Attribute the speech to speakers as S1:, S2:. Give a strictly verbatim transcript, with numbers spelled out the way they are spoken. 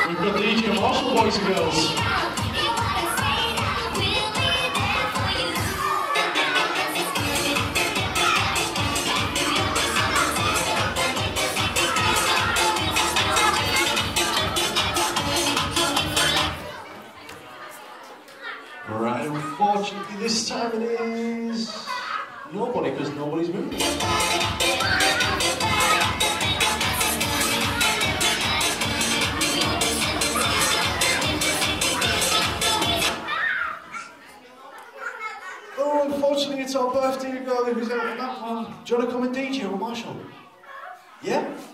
S1: We've got D J Marshall, boys and girls. Right, unfortunately this time it is nobody, because nobody's moving. Oh, unfortunately it's our birthday girl who's out on that one. Do you want to come and D J or Marshall? Yeah?